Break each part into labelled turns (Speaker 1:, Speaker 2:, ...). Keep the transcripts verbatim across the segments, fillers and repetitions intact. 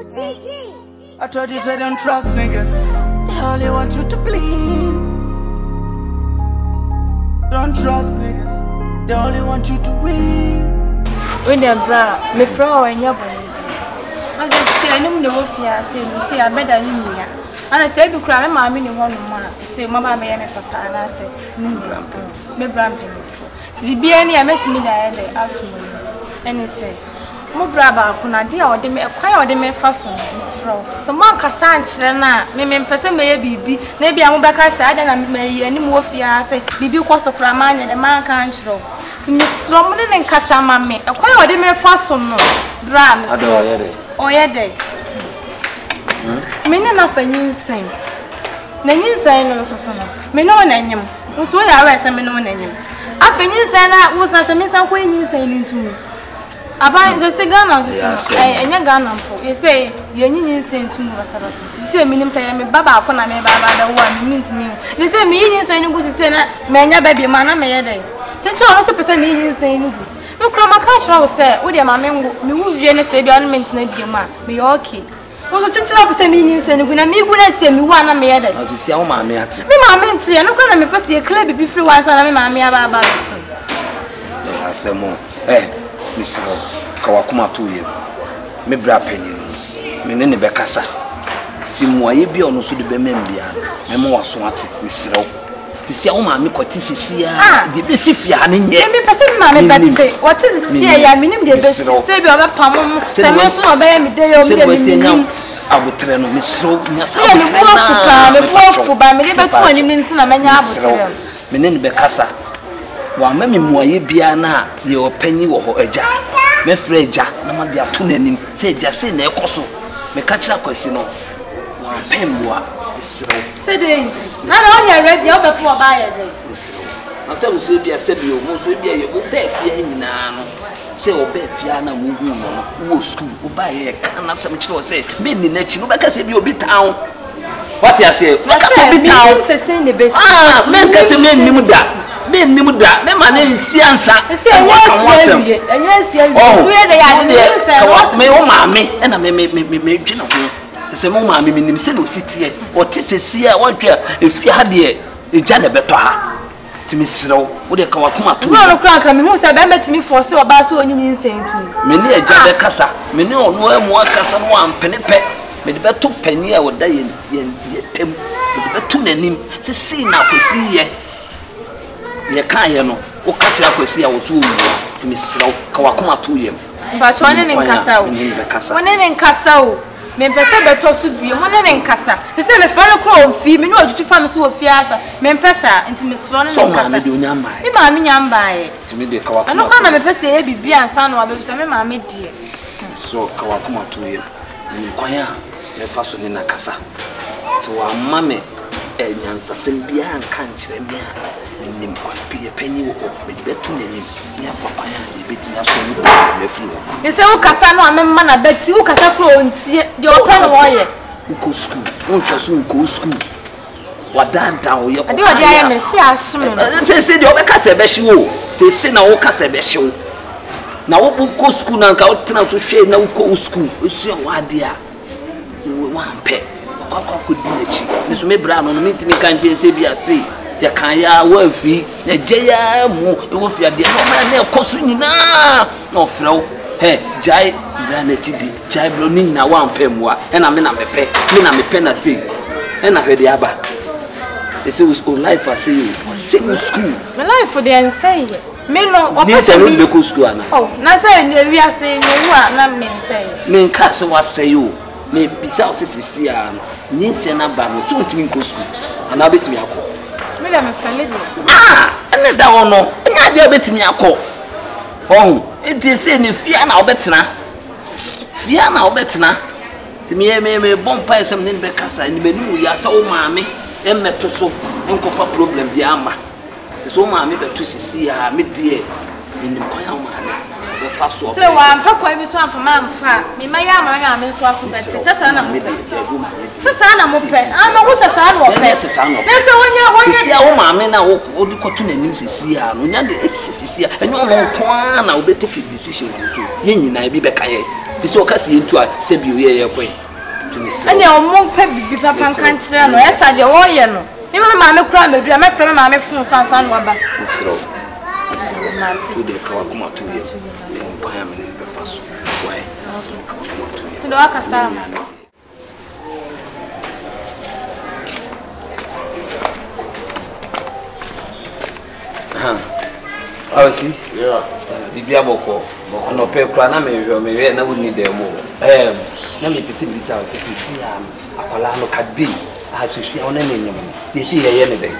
Speaker 1: I told you say don't trust niggas. They only want you to bleed. Don't trust niggas. They only want you to win.
Speaker 2: When they're brown, me throw in your body. As I say, I know the wolf here, say, I better than you. And I said to cry, my mini one more. Say, Mamma, may I papa, and I said, me bramping. So the beanie I met me there, asked me. And he said, Mo braba kuna dia ode me kwai ode me faso misro so mo nkasa ankyere na me me mpese me ye bibi na bia mo beka sa ada na me ye ani mo ofia se bibi kwaso kra ma anya de man kan kyero so misro mo ne nkasa ma me kwai ode me faso no bra me
Speaker 3: ado oyede
Speaker 2: oyede me ne na fanyinsen na nyinsen no so so no me no na nyim nso ya wa se me no na nyim afanyinsen na wo sa se me san kwa nyinsen ni ntumi Aba just Ghana so eh enya Ghana mpo you say ye nyinyi nsentu mu basara so you say minim say me baba akona me baba da wo me mintimi you say me nyinyi nsen nugu say na me enya ba bi ma na me ye dai cheche ono so pese me nyinyi nsen nugu me kura maka shwa say wo de ma me ngo me wu wie ne say bi on mint na bi ma me yo okay wo so cheche na pese me nyinyi nsen nugu na me gu na say me wa na me ye dai
Speaker 3: na si awo ma me ate
Speaker 2: me ma me ntie no kwa na me pese ye club bi free one na me ma me aba aba so
Speaker 3: eh asemo eh Misro, Kawakuma two years. Me bra penny, me nene bekasa. Timwaye be on so the Bemembia, Memo was swati, Misro. This young man, Cotissia, the Bessifia, and yet, me person, mammy, but say, what is the sea? I mean, the best of a palm, Samuel, obey me, they are saying, I would train Misro, Nasa, me walk for by me, but twenty minutes in a mania. Me nene bekasa. Wa memi moye bia na ye opanyi wo ho agya me frɛ agya na ma bia to nanim sɛ agya sɛ na ekoso me ka kyerɛ kwasi no wa pemboa esrew
Speaker 2: sɛ dey na na on your ready obepo oba ye dey
Speaker 3: na sɛ wo so bia sɛ bia mo so bia ye wo ba fia nyina no sɛ wo ba fia na wo hu no wo school wo ba ye ka na sɛ me kyerɛ wo sɛ me ni na chi no ba ka sɛ bia obi town what you say what ka sɛ obi town ah me ka sɛ me nim da me nim da me ma na nsiansa
Speaker 2: se enye enye to ye de ya de
Speaker 3: me o ma me na me me me me dwena ho se mo ma me nim se no sitie o te sesi a wotwa efi ha de eja na beto ha ti me srew wo de ka wakoma to
Speaker 2: no kran kan me hu se be metimi force oba so onyi nsentu
Speaker 3: me ne eja be kasa me ne ono emu akasa no ampene pe me de beto pani a woda ye ye tem me de beto nanim se si na kwesi ye ye kan ye no o ka kira kwesi a wotu owu ti me srew ka wakoma to ye
Speaker 2: ba cho ne nkasa o wone ne nkasa o me pese beto so bie mo ne nkasa se se me fa no ko ofi me no ojutu fa me so ofi asa me pesa nti me srew ne nkasa
Speaker 3: me de onyamba
Speaker 2: me ma me nyamba ye
Speaker 3: ti me de ka wakoma
Speaker 2: ano ka na me pese e bibi ansa no abebi se me ma me die
Speaker 3: so ka wakoma to ye me kwan a me fa so ne nakasa so wa mame e nyansa sem bia nka nkyere me a nim kwapi penny wo me betu nanim ya fa kwan a ebeti aso ni ba me firi wo
Speaker 2: e se wo kasa no amemma na beti wo kasa kro ontie de open wo ye
Speaker 3: ko school won kaso ko school wadanda wo ye ko
Speaker 2: ade ode aye me hye ahyem no
Speaker 3: se se de obekasa be hye wo se se na wo kasa be hye wo na wo ko school na nka wo tena to hwe na wo ko school esu wo ade a wo ampe kwa kwa ko di na chi me so me bra no me ntimi kan je se bia se ya kan ya wa fi na je ya mu e wo fi ade no ma na ekoso nyina na ofrew he jai bra na chidi jai bro ni na wa mpemwa e na me na mepe me na mepe na sei e na hwede aba e se wo life a sei o sei school
Speaker 2: me life dey en say me no
Speaker 3: ni se no be ko school ana
Speaker 2: oh na say ni wi ase ni wa na me say
Speaker 3: me nka se wa say o me bisa o se sisi a ni se na ba no to ntimi ko school ana betimi akọ
Speaker 2: me da me fele de
Speaker 3: ah ene da wono nya je betimi akọ oh enti se ne fia na obetena fia na obetena timi e me me bompa esem ne be kasa ni benu ya sa o maame emmeto so enkofa problem bi ama so maame be to sisi a me die ni kwaya o maame be fa so
Speaker 2: se wa mpakwa bi so amfa ma mfa me ma ya ma ya me so aso be se sa na mo se sa na mo pe ama wo se sa na wo pe
Speaker 3: se sa na
Speaker 2: ne se wonya wonya
Speaker 3: sisi a wo maame na wo odi koto nanim sisi a no nya de sisi a enyo no kwa na wo be take decision so ye nyina bi be kaye ti so ka se yentu a se bi o ye ye kwen
Speaker 2: anya o mo pa bibi papa kan kire no esa de wo ye no me ma me kura me dua me frɛ me ma me fun sansan wa ba
Speaker 3: isro isro to de ka wa kuma to ye ba ya me be fa so why isro ka wa kuma to ye
Speaker 2: to do aka sa ma
Speaker 3: ha awasi yeah bibia boko boko no pe kura na me hwe me hwe na woni dem eh na me pese bisa o sisi sia akola no kadbi a sisi ona ne nyam ye si ye ye ne de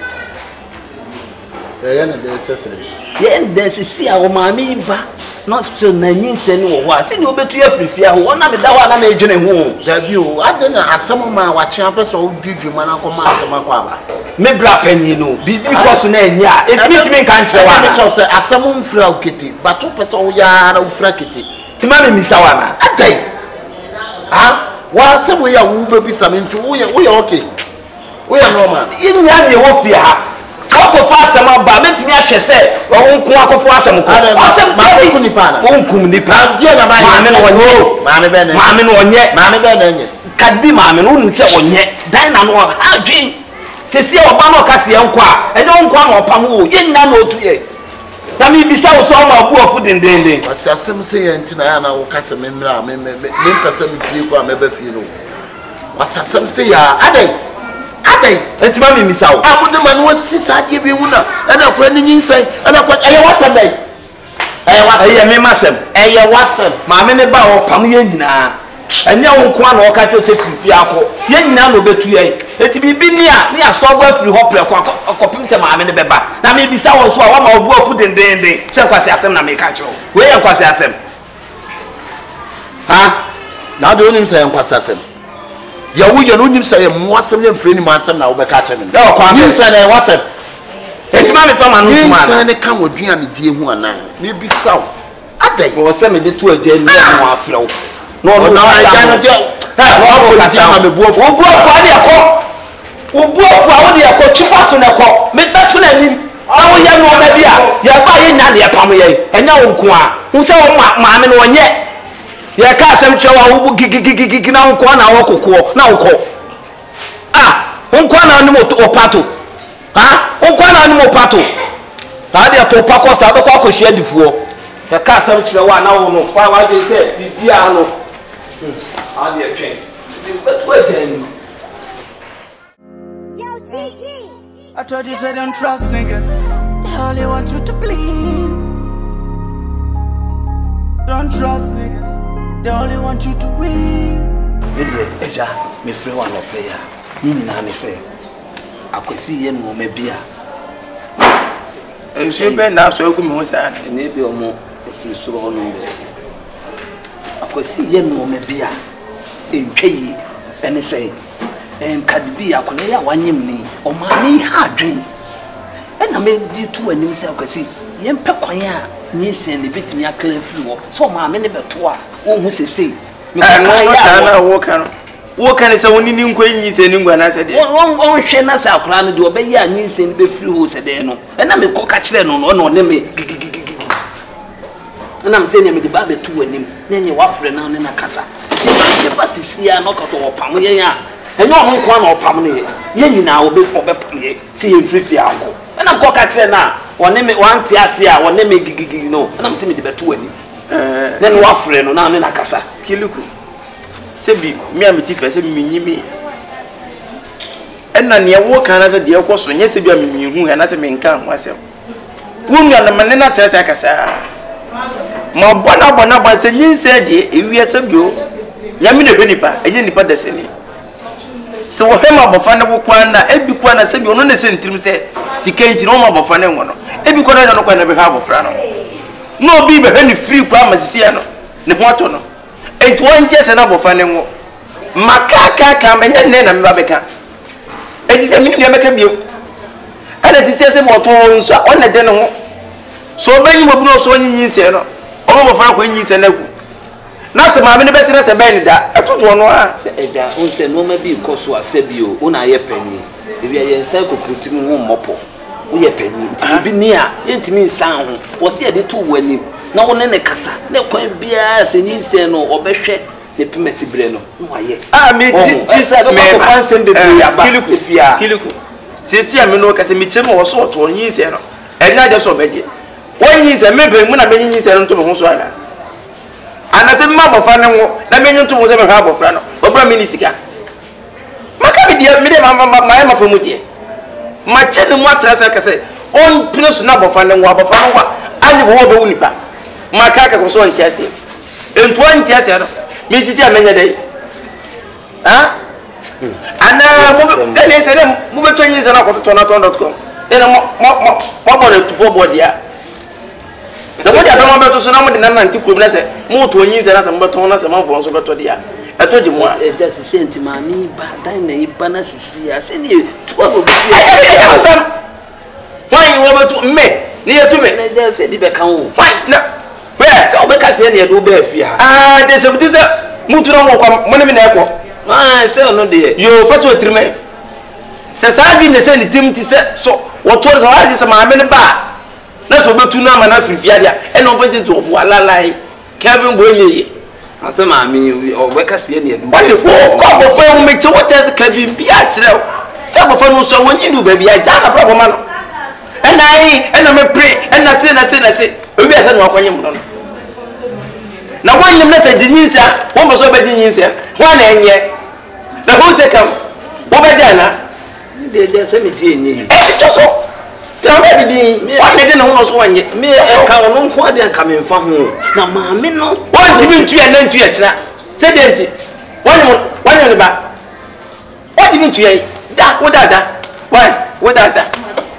Speaker 4: ye ye ne de sese
Speaker 3: ye ne de sisi a o ma me ba no so na nyinse ne wo ho a se ne obetu afrifia ho na me da ho na me dwene ho
Speaker 4: da bi o ade na asem ma wa kye apese o dwudwu ma na koma asem akwa ba
Speaker 3: me bra panyi no bibi ko so na enya etimi timi kan kire wa
Speaker 4: na me cho se asem mfra oketi bato pese o ya na ufra keti
Speaker 3: tima me misa wa na
Speaker 4: adai ah wa se mo ya wu be bisa me ntu wo ye wo ye okay wo ye normal
Speaker 3: yin ya de wo fia ha ko fa asem aba metimi ahwe se wo nko akofo asem ko asem
Speaker 4: ma ko ni pa na
Speaker 3: wo nkum ni pa
Speaker 4: die na ba
Speaker 3: ma me no onye
Speaker 4: ma me be na
Speaker 3: ma me no onye
Speaker 4: ma me be na nye
Speaker 3: kadbi ma me no nim se onye dan na no ha dwen tesi e oba no kase ye nko a enye nko na opam wo ye nyina na otu ye na me bisa wo so ma bu ofu dendenden
Speaker 4: asem se ye ntina ya na wo kase me mra me me me pese me pie ko a me ba fi no wasasem se ya adai adai
Speaker 3: entima me misa wo
Speaker 4: abude man wo sisa die bi hu na ana kwa ni nyinsai ana kwa aye wasem dai aye wasem
Speaker 3: aye me masem
Speaker 4: aye wasem
Speaker 3: ma me me ba wo pam ye nyina enye wo nko na wo ka twa se fifi akọ ye nyina na obetu ye eti bibi ni a ni aso gwa firi ho pre kwa akopim se ma me ne beba na me bisa wo so a wa ma obu afu dendenden se kwase asem na me ka cho we ye kwase asem ha
Speaker 4: na de onim se yankwasa asem ya wo ye no onim se ye mo asem ye mfre ni mo asem na wo be ka che me
Speaker 3: da kwa
Speaker 4: ni se na wasem
Speaker 3: eti ma me fa ma no tuma
Speaker 4: ni se ne ka wodua ne die hu ana me bisa wo adai
Speaker 3: wo se me de to aje ni no afre wo no
Speaker 4: no aja no je ha wo ko ti ama me buofu
Speaker 3: wo buofu ade akọ wo buofu a wo de akọ chifa so na akọ me beto na nim na wo ye no na bia ye ba ye nya de pam ye enya wo nko a hu se wo ma me no onye ye ka asem chewa wo gigigigigi na nko na wo kokko na wo ko ah nko na ni mo opato ha nko na ni mo opato ha de to pa ko sa do ko akohia difuo ye ka asem chewa na wo no kwa wa de se bibia no ah de twen beto ajan
Speaker 1: Yo, G G. I told you say don't trust niggas. They only want you to bleed. Don't trust niggas. They only want you to win.
Speaker 3: Ede eja me free one of player. Ni nyina ne se. Akwesi ye no me bia.
Speaker 5: E se be na so egu me ho sa.
Speaker 3: Ne bi omo e free so ho no be. Akwesi ye no me bia. Entwe yi ene se. En kadbi akona ya wanyem ni o ma me ha dwen ena me di tu anim se akwasi ye mpe kwan a nyi sen ne betimi akla firi wo so ma me ne beto a wo hu sese
Speaker 5: me kwan ya sa na wo kan wo kan se woni ni nkwa nyi sen ni ngwa na se de
Speaker 3: won won hwe na sa akla no de obeyi a nyi sen be firi wo se de no ena me ko ka kire no no no ne me ena me se ne me de ba betu anim ne nye wafre na ne na kasa se ba se ba sisia no ka so wo pam ye ya enyo ho nko na opam ne ye nyina obe obepam ye ti ye mfrifi anko na nko ka kire na wone me wanti ase a wone me gigigi no na me se me de beto ani eh na no wafre no na ne na kasa
Speaker 5: kiluku sebi mi amiti fe se mi nyimi enna ne wo kan na se de ko so nye sebi amimi hu na se me nka ho asem wonu na mane na tese akasa ma bona bona ba se nyinse de ewie sebi o nyame ne hwenipa enye nipa deseni se wo hema bofane wo kwan na ebi kwan na se bi ono ne se ntirim se sikenti no ma bofane ngo no ebi kwan na no kwan na be ha bofra no no obi be hwani free kwa masisi ya no ne ho ato no enti won che se na bofane ngo makaka ka menye ne na me ba beka enti se mini ne meka bio ana ti se se mo to nso on na de ne ho so banyi mo bu no so nyinyi se no o mo bofane kwa nyinyi se na gu na se ma me ne betere se ben da etoto no a
Speaker 3: eja on se no ma bi ko so asebio una ye panyi ebi ye nsa kokuti mu ho mopo wo ye panyi nti bi ni a entimi nsan ho wo se de to wani na wone ne kasa ne kwan bia se nyinsɛ no obɛhwɛ ne pimasi bre no no waye
Speaker 5: ah me ti
Speaker 3: sa do ko fansem be be ya ba
Speaker 5: kiliku kiliku sisi ame no kasa me kyem wo so oto nyinsɛ no ɛnya de so obɛgye won nyinsɛ me be mu na me nyinsɛ no to me ho so ala anase ma bofa ne wo na me nyunto mo se me ha bofra no obra me ni sika maka me dia me de ma ma ma ma fa mu die ma che ne mu atra sa kasa on pino so na bofa ne wo bofa no wa ani wo be unipa maka ka ko so ntiase entu ntiase no me sisi amenya dai ha ana mo se ne se ne mo be twanyi se na ko to na ton dot com ena mo mo mo bo le tufo bo dia se mo dia do mo be to so na mo de na nanti kurom na se mo to nyi se na se mo be to na se mo fo so be to dia eto ji mo a
Speaker 3: e da se senti ma mi ba dan na iba na sisi a se ne tuwa bo bi
Speaker 5: e sam why wo be to me ni e to me
Speaker 3: na da se di be kan wo
Speaker 5: why na where
Speaker 3: so be ka se ne e do be afia
Speaker 5: ah de se bi de mutu no mo kwa mo ne me na e ko
Speaker 3: ah se no de
Speaker 5: yo fa so trime se sa bi ne se ni tim ti se so wo to so ha di se ma me ne ba na so betu na ma na fifia dia e no fa tinto bo alalai Kevin Boye
Speaker 3: ase ma mi o be ka se ne e do
Speaker 5: what if ko bo fa mu me che what is Kevin bi a kire se bo fa no so wonyi du ba bi a ja na bra bo ma no e na yi e na me pre e na se na se na se obi ase no akwanye mu no na wonyi me se di nyinsa won bo so be di nyinsa wa na enye na who take am wo be ja na
Speaker 3: de de se me ji enyi
Speaker 5: e cho so ta me bi di wa me de na ho so wanye
Speaker 3: me e ka wono nko ade nka me mfa ho na ma me no
Speaker 5: won ti mi ntu ya na ntu ya kira se de nti won mo won ne ba won ti mi ntu ya da wo da da why wo da da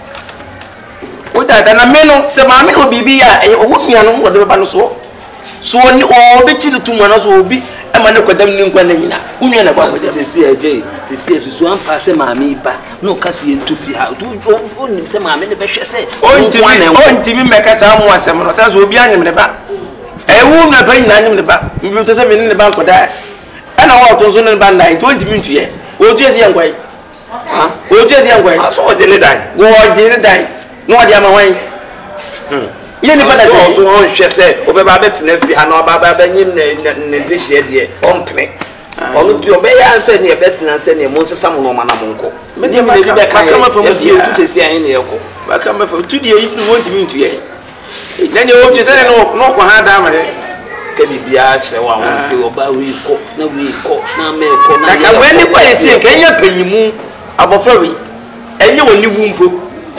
Speaker 5: wo da da na me no se ma me no bibi ya e wo nua no wo de ba no so so ni o be ti tu mo na so obi e ma ne kwadam ni nkwa na nyina wo nua na ba ko
Speaker 3: se se eje se se susu an pa se ma me ba no ka se ntu fi ha tu o ni se ma me ne be hwe se
Speaker 5: o nti mi o nti mi me ka sa mo asem no se so obi anyem ne ba e wo nua ba nyina anyem ne ba mi to se me ne ba nkoda e na wo to so ne ba nai to nti mi ntu ye o tu ese yankwai ha o tu ese yankwai
Speaker 3: so o de ne dai
Speaker 5: wo de ne dai no de ama wan hm ye ni bana se
Speaker 3: so on hwe se o be ba be tena fi ha na ba ba ba nyi ne ne de hye de on pene onu ti o be ya anse ne best na anse ne mo se sam no ma na mo nko me de me be ka
Speaker 5: ka ma fa mo
Speaker 3: di o tu te si an ne yeko
Speaker 5: ba ka ma fa tu di yi fi won ti mi ntu ye na ne o tu se ne no no ko ha da ma he
Speaker 3: ke bibia kire wa won ti o ba wi ko na wi ko na me ko na
Speaker 5: na ka we ni kwa ese ke nya panyimu abofra wi enye woni wu mpo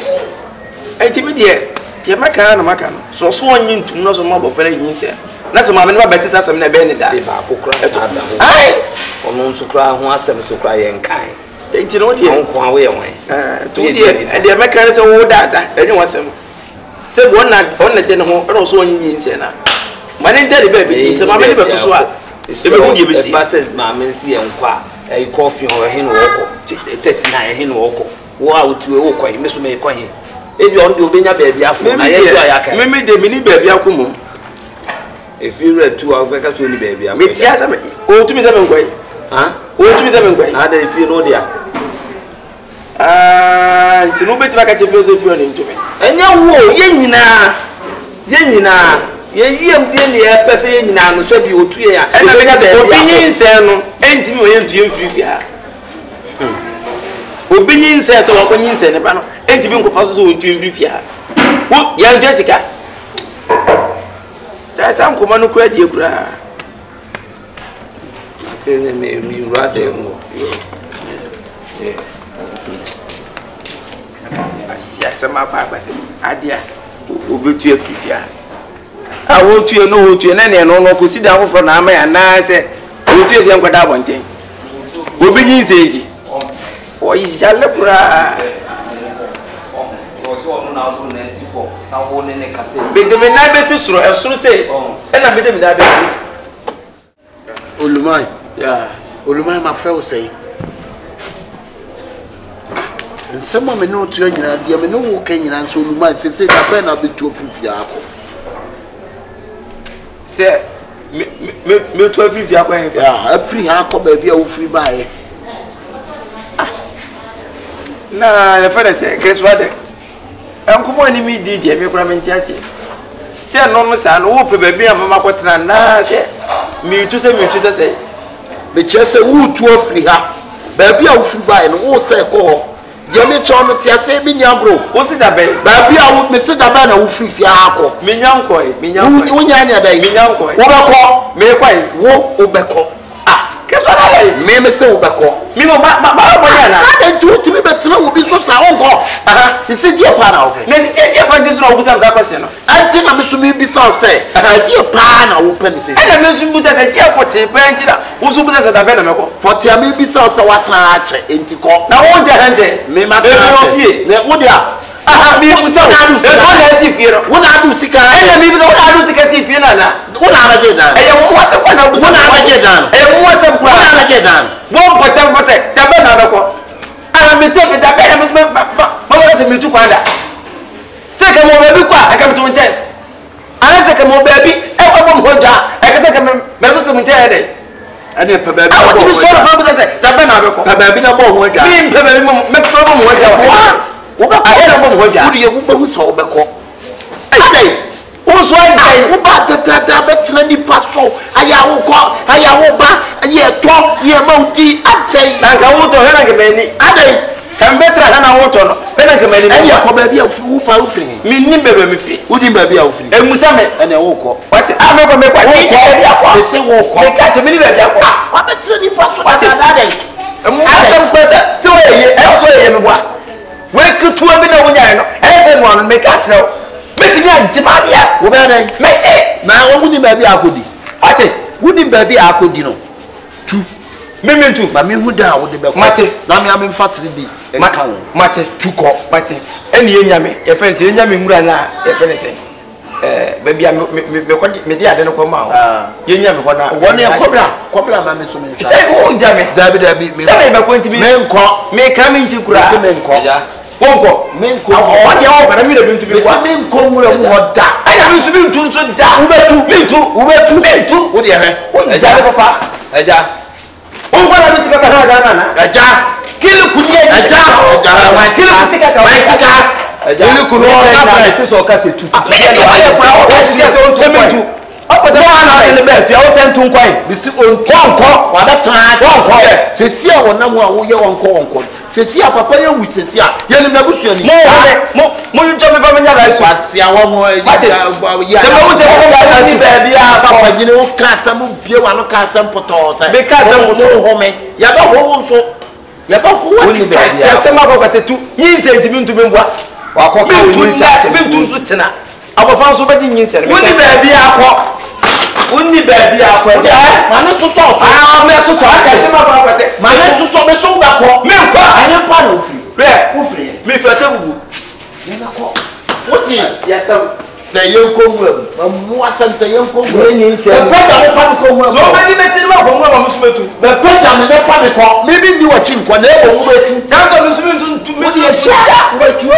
Speaker 5: enti bi de ye maka na maka no so so onyi ntum no so ma bofra yin se na se ma me ne ba beti sa sem na be ni da
Speaker 3: se ba kokra sa da ho
Speaker 5: ai
Speaker 3: ono nso kra ho asem so kra ye nkan
Speaker 5: enti no de
Speaker 3: on ko awe ye wan
Speaker 5: eh tu de de maka ne se wo da da enye wasem se bo na on na de ne ho no so onyi yin se na ma ne de be be se ma me ne be to so a e be hu de be si
Speaker 3: ba se ma me si ye nkwa e coffee ho he no woko thirty-nine he no woko wo a otu e wo kwa me so me kwa he ebi on de obenya ba bia fo na ye so ayaka
Speaker 5: me me de me ni ba bia komo
Speaker 3: if you read two hours ka to ni ba bia
Speaker 5: me tia sa me o tu mi sa me ngwai
Speaker 3: ha
Speaker 5: o tu mi sa me ngwai
Speaker 3: na da if you know dia
Speaker 5: ah ntino beti ba ka che fe so fi on ntumi
Speaker 3: enya wo ye nyina ye nyina ye yiem de ne e pese ye nyina no se bi otu ye ya
Speaker 5: e na me ka se obi nyin se no entimi o ye ntu ye mfiri fia obi nyin se se wo ko nyin se ne ba no entimi nko fa so so ntu ye mfiri fia wo ya Jessica ta sa nko ma no kura die kura
Speaker 3: tene me mi rade mo eh
Speaker 5: asia sama pa pa se adia obetu afifia a wo tu no wo tu na ne no no ko sida afofo na ama ya na se wo tu ese nkwada abonten obi nyin se nti o yale kura bedeme na be si suro esuro se e na bedeme da be
Speaker 4: Olumai
Speaker 5: ya
Speaker 4: Olumai ma frɛ wo sɛ nsɛm a me no tu nyina bia me no wo ka nyina nso Olumai se se da pɛ na betu ofifia akɔ
Speaker 5: se me me me tu afifia akɔ en
Speaker 4: ya afiri ha akɔ ba bia wo firi bae
Speaker 5: na ya fara se keswa de en kuma ni mi di di me kura me ntiase se no no sa no wo pe ba bia mama kwetena na se mi tu se mi tu se se
Speaker 4: me chese wo tu afiri ha ba bia wo fu bae no wo se ko ho je me cho no tia se bi nya bro
Speaker 5: wo si da be
Speaker 4: ba bia wo me se da ba na wo firi fia ha ko
Speaker 5: mi nyanko e mi nyanko
Speaker 4: wo nya nya dai
Speaker 5: mi nyanko
Speaker 4: wo be ko
Speaker 5: me kwai
Speaker 4: wo wo be ko
Speaker 5: ah ke so da dai
Speaker 4: me me se wo be ko
Speaker 5: mi mo ba ba ba nya na
Speaker 4: ada tu ti me betra wo bi so sa wo ko aha isi die pa na wo
Speaker 5: na si se die pa ndi so na wo busa za question no
Speaker 4: anti na me so mi bi sa say die pa na wo pa ni se
Speaker 5: ana me so busa se die forty pa nti da wo so busa se da be na me ko
Speaker 4: forty mi bi sa say watna a che enti ko
Speaker 5: na wo de hande
Speaker 4: me ma ta ne wo dia
Speaker 5: aha mi busa wo
Speaker 4: na du
Speaker 5: se ko na si fie no
Speaker 4: wo na du sika
Speaker 5: ana mi bi wo na du sika si fie na na
Speaker 4: wo na aje dan
Speaker 5: e wo mo se ko na busa
Speaker 4: wo na aje dan
Speaker 5: e mo se ko
Speaker 4: wo na aje dan
Speaker 5: wo potem ko se da be na me ko ana mi te da be na me ma wo se mi tu kwa da se ka mo be bi kwa aka mi tu nche ana se ka mo be bi e ko mo hoja e ka se ka me me tu nche e de
Speaker 4: ane pe ba bi
Speaker 5: awo ti mi so na busa se da be na me ko
Speaker 4: pe ba bi na mo ho ja
Speaker 5: mi pe be mo me to mo hoja wa
Speaker 4: wo ba
Speaker 5: a era mo hoja
Speaker 4: wo de wo ba hu so wo be ko adai
Speaker 5: wo so ai
Speaker 4: wo ba tata ta betra ni paso aya wo ko aya wo ba ye to ye mauti adai
Speaker 5: na ka wo to hena ke me ni
Speaker 4: adai
Speaker 5: kan betra hana wo to no be na ke me ni
Speaker 4: ane ko ba bi afu pa ufri
Speaker 5: mi ni be be mi fi
Speaker 4: wo di ba bi ufri
Speaker 5: e musa me
Speaker 4: ane wo ko
Speaker 5: wati a me ko me kwa ni ko bi akwa
Speaker 4: be se wo ko
Speaker 5: me ka che mi ni be bi akwa
Speaker 4: wa betra ni paso tata adai
Speaker 5: mu asem ko se se wo ye e so ye me bwa we kutuwa bi na wonya no e se no no me ka che me ti ni anjima dia
Speaker 4: wo be dai
Speaker 5: me ti
Speaker 4: na wo ni ba bi akodi
Speaker 5: ati
Speaker 4: wo ni ba bi akodi no tu
Speaker 5: me me tu
Speaker 4: ma me hu da wo de be ko
Speaker 5: Mate.
Speaker 4: na me am fa three days e
Speaker 5: mate
Speaker 4: ka wo
Speaker 5: mate tu ko mate eni ye nyame ye fe se nyame ngura na ye fe se eh ba bia me me ko me dia de no ko ma
Speaker 4: Ah.
Speaker 5: ye nyame ko na
Speaker 4: wo ne kobla kobla ma me so me
Speaker 5: se ko jame
Speaker 4: dabi dabi me
Speaker 5: se me ba ko nti
Speaker 4: me nko
Speaker 5: me ka me nti kura
Speaker 4: se me nko
Speaker 5: wonko
Speaker 4: me nko
Speaker 5: o de o kana mi de bintu bi
Speaker 4: me se
Speaker 5: kwa
Speaker 4: me nko wura mu hoda
Speaker 5: aya mi tu bi ntu nso da
Speaker 4: ubetu
Speaker 5: me tu
Speaker 4: ubetu
Speaker 5: me tu
Speaker 4: wo de he
Speaker 5: eja de papa eja wonko na bi sika ka ha da na na
Speaker 4: aja
Speaker 5: kile kunye
Speaker 4: aja aja
Speaker 5: ma kile sika ka
Speaker 4: ma sika ile kuno na
Speaker 5: na
Speaker 4: pre
Speaker 5: ti so ka se tu tu
Speaker 4: me de aye kura wo
Speaker 5: o ti se o tu me tu o de wa na ile be fi o se ntu nkwan
Speaker 4: bi si onko wa da tan
Speaker 5: wonko
Speaker 4: se si a wona mu a wo ye wonko wonko se si a papa ye wu se si a ye ni na busuani
Speaker 5: mo mo mo yu jo me fa me nya la so
Speaker 4: wasi a wo mo ya
Speaker 5: se mo se mo ba na ti be bia
Speaker 4: papa nyine wo ka asam bie wa no ka asam poto se
Speaker 5: Me ka asam
Speaker 4: mo ho me ya ba ho nso ya ba ho
Speaker 5: woni be bia se ma ko ka se tu yin se ntimi ntumi mbwa wa ko ka woni se me tu so tena abofa nso ba di yin se woni be bia akọ woni be bia akọ
Speaker 4: eh ma no to so
Speaker 5: ah me to so aka se ma ko ka se
Speaker 4: ma no to so me so ba ko
Speaker 5: me ko
Speaker 4: anya pa no ofri
Speaker 5: re
Speaker 4: ofri
Speaker 5: me fa te bubu
Speaker 4: me na ko woti
Speaker 5: ya sam
Speaker 4: se ye nko wura ma mu asam se ye nko wura
Speaker 5: Woni nse
Speaker 4: e pa da me pa ko wura
Speaker 5: so ba ni me ti ma ko ngwa ma musu metu
Speaker 4: me pa da me ne pa me ko me bi ni wa chi nko na e bo wura tu
Speaker 5: sa so musu metu me
Speaker 4: wodi e sha wa tu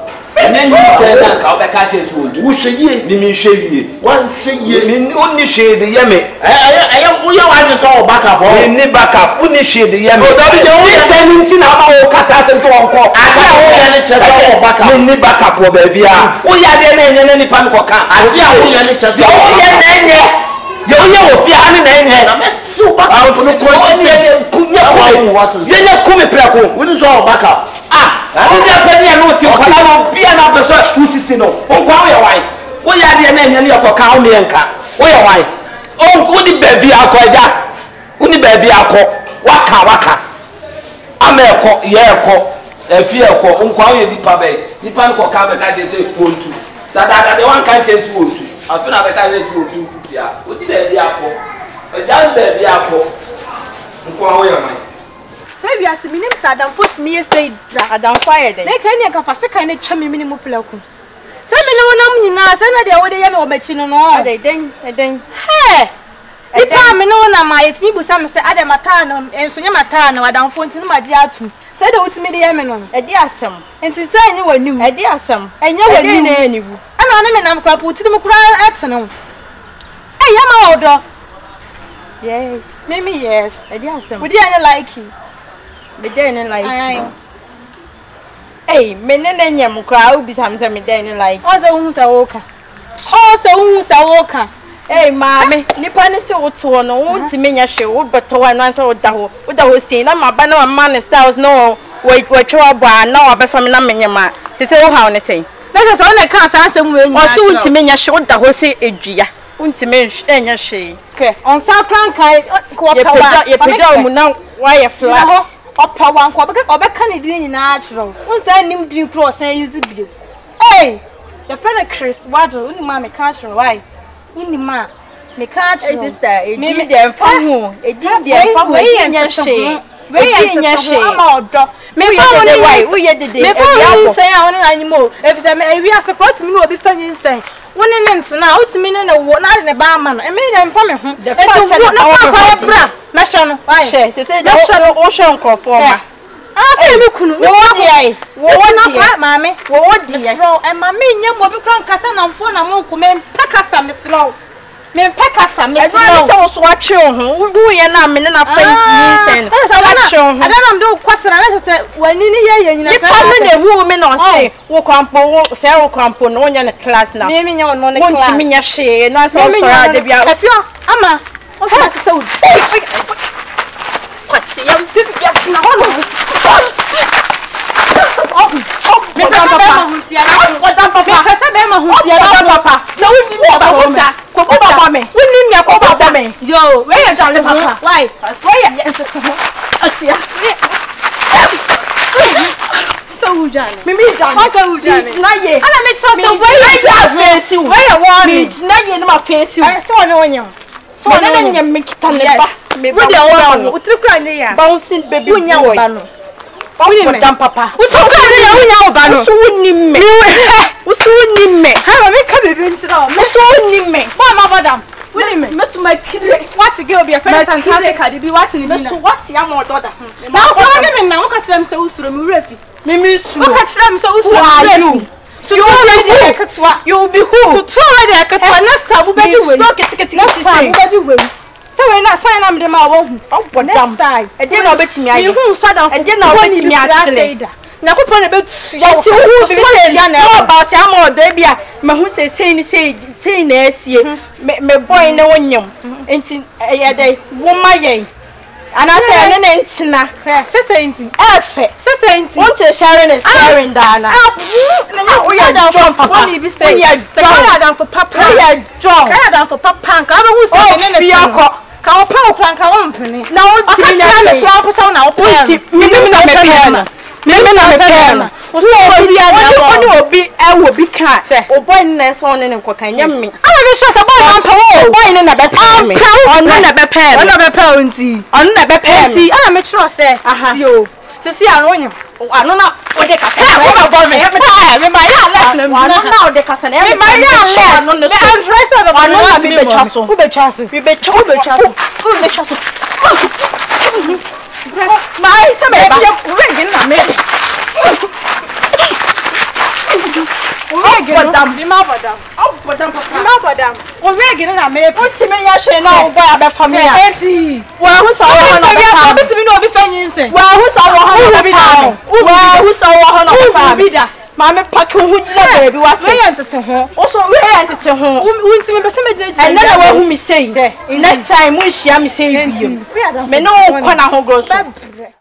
Speaker 5: ne ni se na ka o be ka che so odu
Speaker 4: wo hwe ye
Speaker 5: ni mi hwe yie
Speaker 4: wan hwe ye
Speaker 5: ni onni hwe de ye me
Speaker 4: eh eh wo ye wa ni so o baka bo
Speaker 5: ni ni backup onni hwe de ye me
Speaker 4: O David, wo ye
Speaker 5: se ni nti na ma o kasa se to onko
Speaker 4: ade a wo ye ni che so o baka
Speaker 5: ni ni backup wo ba bia wo ya de na enye na nipa ko ka
Speaker 4: ade a wo ye ni che so
Speaker 5: yo wo ye na enye yo ye wo fi ha ni na enye
Speaker 4: na me ti o baka
Speaker 5: a
Speaker 4: ko ko
Speaker 5: ko
Speaker 4: ti
Speaker 5: ye ku ye ku ye ye ku me pra ko
Speaker 4: wo ni so o baka
Speaker 5: ah wo ya pe ni na o ti ko la no bia na be so usisi no o kwa wo ye wan wo ya de na enye na ko ka o me nka wo ye wan o wo di ba bia akwaja wo ni ba bia akọ waka waka ama ekọ ye ekọ efi ekọ nkwa o ye dipa be dipa nko ka be ka de se pontu da da da de wan kan che su otu afi na be ka de tu otu fufia o di ba bia akọ e ja ba bia akọ nkwa o ye man
Speaker 2: Say we are minim sadam foot me say adam fire dey. Like any ka fa seka na twa me minim plaku. Say me no nam nyina say na de wo de ye me obachi no no.
Speaker 6: Adai den, den.
Speaker 2: Hey. Ipa me no na ma yetimi busa me say adam mata no enso nya mata no adam fonti no maji atum. Say de wutimi de ye me no.
Speaker 6: E di asem.
Speaker 2: Enti say ni waniwu.
Speaker 6: E di asem.
Speaker 2: Enye waniwu
Speaker 6: na aniwu.
Speaker 2: Ana na me nam kra puti mu kra etene. Eh ya ma odo.
Speaker 6: Yes.
Speaker 2: Mimi yes.
Speaker 6: E di asem.
Speaker 2: Would you like you?
Speaker 6: Me den like.
Speaker 2: Aye.
Speaker 6: Eh, me ne ne nyam kra obi sam se me den like.
Speaker 2: O say hu say woka.
Speaker 6: Oh, so who sa woka? Hey, mammy, nipa ni se woto no, won't menya hwe, wo beto wa no ansa wo da ho. Wo da ho sin na ma ba na man styles no, we we twa bwa na wa be fam na menya ma. Ti se wo ha ne sei. Na se so na kan sa ansem we nya. O so won't menya hwe, wo da ho se edua. Won't me enya hwe. Okay, on sa kran kai ko pa wa. Ye peja mu na wa ye flat. Opa wan ko be ka be ka ne din nyina achiro. Won sa nim din pro san use bio. Hey, your friend Chris Wado, uni ma me ka achiro why? Uni ma me ka achiro. Hey sister, e din dey fa ho. E din dey fa ho e nya hwe. We ye nya hwe ama odo. Me fa woni why? We ye dede. Me fa woni say a woni animo. If say me wi support me no obi fa nyin say. Woni nent na utimi ne na wo na ne ba ma no. E me dey fa me ho. The fact say na wa bra. Me hwe no. Why? She say dey o hwe nkrofo ma. Ah, say me kunu. Wo di ai. Wo di ai. Mama, wo di ai. Bro, e mama nyam obi kran kasa na mfo na mo ko me pekasa me slow. Me pekasa me slow. E say wo so atwe ho. Wo ye na me na fa yin sen. E say atwe ho. Ada na me do kwasana na say wani ni ye ye nyina say. Ipa me na hu me na say wo kwampo wo say wo kwampo no nya ne class na. Me me nya no ne class. Wo ntimi nya hwe na say wo so ade bia. Afio, ama. O say say wo. Kwasi ya bibi ya funa hono. Oh, oh, me papa mahuntia na. Odam papa. Me pesa be mahuntia na papa. Na wuni ni papa. Ko papa me. Wuni ni ko papa me. Yo, where you jolly papa? Why? Where you Asia. So ujane. Me me dane. O so ujane. Na ye. Ana me sure so where you face you. Where you want me? Na ye na ma face you. I so no wonyam. So na na nyam me kita ne ba. Me ba. Wo de kra ne ya. Bouncing baby. Wonya wo ba no. Odam papa. Uso ka ne ya wonya wo ba no. Uso wonni me. Uso wonni me. Ha ma me ka bebe ntira. Uso wonni me. Ba ma badam. Wonni me. Mesu ma kile. What girl be a friend fantastic ade bi what ni na. Mesu what ya ma ododa. Na ko ne me na wo ka kire me se usuro me wurafi. Me me su. Wo ka kire me se usuro me wurafi. So you will be who? You will be who? So two already I can next time we be who? Stop get get get say. So we na sign am dem a wo hu. Next time. E dey na obetimi aye. You hu so down. E dey na obetimi achile. Na ko pon na betu ya ti hu bi say ya na. No ba say am odo bia. Me hu say say ni say say na asie. Me me boy na wonyam. Enti e ye dey wo ma ye. And I say ene na ntina. Sese enti. Efe. Sese enti. Want to sharing is sharing dana. Na we are down for papa. We be say. We are down for papa. We are down. We are down for papa. Ka ba hu say ene na fiako. Ka o pa o kran ka o mpini. Na o ti mi na me kran pesa na o pa. Mi mi na me pe na. Mi mi na me pe na. O so obi a na bo. Oni obi e wo bi ka. O boy na so on ne nko kan nyam me. Ama be sure say boy na pa wo. Boy ne na be pe me. On na be pe. On na be pe onti. On na be pe me. Ana me sure say ti o. Sisi aro nyam. Ano na o de ka. E wo na bo me. Me ma ya let na me. Ano na o de ka na. Me ma ya let. Ano na so. Me address of the ano na me be twa so. Wo be twa so. We be twa be twa so. Wo be twa so. Mai sa me ba. We gin na me. Oh, madam, me ma madam. Oh, madam papa. Ma madam. O we gin na me. O ti me ya hwe na o boy abe family. Enti. Wa hu sa wo na be fa. O ti me no obi fa nyinse. Wa hu sa wo ha na be fa. Wa hu sa wo ha na be fa. Bi da. Ma me pack hu gina baby what. We yan tete ho. O so we yan tete ho. Wo ti me be se me gina gina. And na wa hu me say. Next time we share me say you. Me no kwa na ho gross.